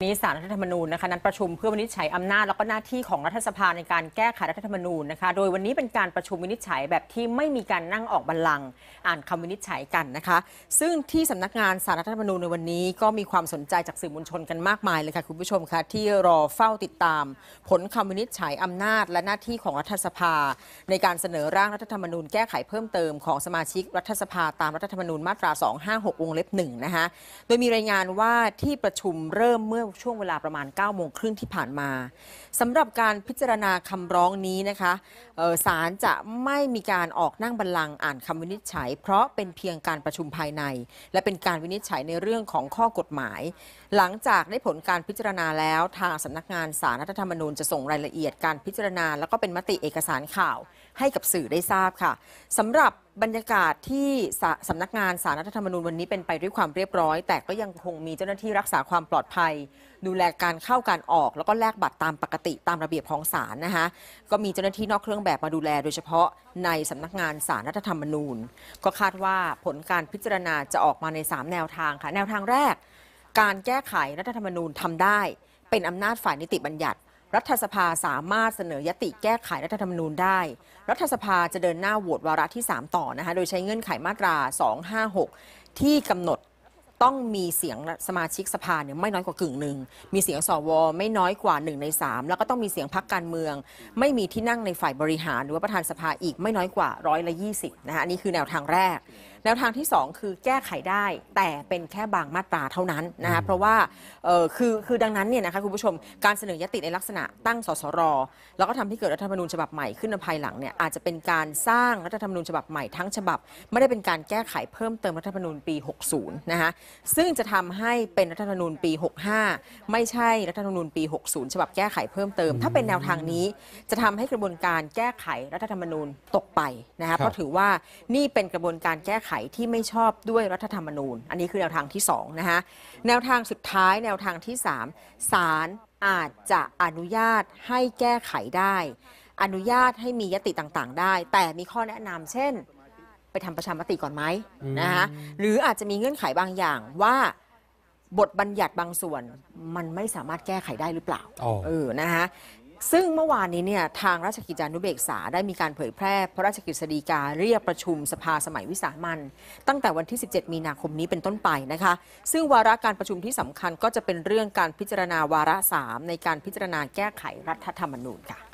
นี้ศาลรัฐธรรมนูญนะคะนัดประชุมเพื่อวินิจฉัยอำนาจแล้วก็หน้าที่ของรัฐสภาในการแก้ไขรัฐธรรมนูญนะคะโดยวันนี้เป็นการประชุมวินิจฉัยแบบที่ไม่มีการนั่งออกบัลลังก์อ่านคำวินิจฉัยกันนะคะซึ่งที่สำนักงานศาลรัฐธรรมนูญในวันนี้ก็มีความสนใจจากสื่อมวลชนกันมากมายเลยค่ะคุณผู้ชมคะที่รอเฝ้าติดตามผลคำวินิจฉัยอำนาจและหน้าที่ของรัฐสภาในการเสนอร่างรัฐธรรมนูญแก้ไขเพิ่มเติมของสมาชิกรัฐสภาตามรัฐธรรมนูญมาตรา 256 วงเล็บ 1 นะคะโดยมีรายงานว่าที่ประชุมเริ่มเมื่อช่วงเวลาประมาณ 9 โมงครึ่งที่ผ่านมาสำหรับการพิจารณาคำร้องนี้นะคะศาลจะไม่มีการออกนั่งบัลลังก์อ่านคำวินิจฉัยเพราะเป็นเพียงการประชุมภายในและเป็นการวินิจฉัยในเรื่องของข้อกฎหมายหลังจากได้ผลการพิจารณาแล้วทางสำนักงานศาลรัฐธรรมนูญจะส่งรายละเอียดการพิจารณาแล้วก็เป็นมติเอกสารข่าวให้กับสื่อได้ทราบค่ะสำหรับบรรยากาศที่สำนักงานศาลรัฐธรรมนูญวันนี้เป็นไปด้วยความเรียบร้อยแต่ก็ยังคงมีเจ้าหน้าที่รักษาความปลอดภัยดูแลการเข้าการออกแล้วก็แลกบัตรตามปกติตามระเบียบของศาลนะคะก็มีเจ้าหน้าที่นอกเครื่องแบบมาดูแลโดยเฉพาะในสำนักงานศาลรัฐธรรมนูญก็คาดว่าผลการพิจารณาจะออกมาใน3แนวทางค่ะแนวทางแรกการแก้ไขรัฐธรรมนูญทำได้เป็นอำนาจฝ่ายนิติบัญญัติรัฐสภาสามารถเสนอยติแก้ไขรัฐธรรมนูญได้รัฐสภาจะเดินหน้าโหวตวาระที่3ต่อนะคะโดยใช้เงื่อนไขมาตรา 256 ที่กำหนดต้องมีเสียงสมาชิกสภาเนี่ยไม่น้อยกว่ากึ่งหนึ่งมีเสียงสวไม่น้อยกว่า1 ใน 3แล้วก็ต้องมีเสียงพรรคการเมืองไม่มีที่นั่งในฝ่ายบริหารหรือว่าประธานสภาอีกไม่น้อยกว่า120นะคะอันนี้คือแนวทางแรกแนวทางที่2คือแก้ไขได้แต่เป็นแค่บางมาตราเท่านั้นนะคะเพราะว่าคือดังนั้นเนี่ยนะคะคุณผู้ชมการเสนอยติในลักษณะตั้งสสรแล้วก็ทำให้เกิดรัฐธรรมนูญฉบับใหม่ขึ้นในภายหลังเนี่ยอาจจะเป็นการสร้างรัฐธรรมนูญฉบับใหม่ทั้งฉบับไม่ได้เป็นการแก้ไขเพิ่มเติมรัฐธรรมนูญปี 60 นะคะซึ่งจะทำให้เป็นรัฐธรรมนูญปี 65 ไม่ใช่รัฐธรรมนูญปี 60 ฉบับแก้ไขเพิ่มเติมถ้าเป็นแนวทางนี้จะทำให้กระบวนการแก้ไขรัฐธรรมนูญตกไปนะคะเพราะถือว่านี่เป็นกระบวนการแก้ไขที่ไม่ชอบด้วยรัฐธรรมนูญอันนี้คือแนวทางที่2นะคะแนวทางสุดท้ายแนวทางที่3ศาลอาจจะอนุญาตให้แก้ไขได้อนุญาตให้มียติต่างๆได้แต่มีข้อแนะนำเช่นไปทำประชามติก่อนไหมนะคะหรืออาจจะมีเงื่อนไขบางอย่างว่าบทบัญญัติบางส่วนมันไม่สามารถแก้ไขได้หรือเปล่านะคะซึ่งเมื่อวานนี้เนี่ยทางราชกิจจานุเบกษาได้มีการเผยแพร่พระราชกฤษฎีกาเรียกประชุมสภาสมัยวิสามัญตั้งแต่วันที่ 17 มีนาคมนี้เป็นต้นไปนะคะซึ่งวาระการประชุมที่สำคัญก็จะเป็นเรื่องการพิจารณาวาระ 3ในการพิจารณาแก้ไขรัฐธรรมนูญค่ะ